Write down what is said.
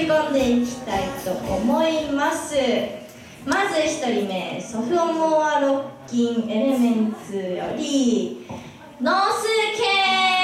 込んでいきたいと思います。まず1人目、ソフモアロッキンエレメンツよりノースケ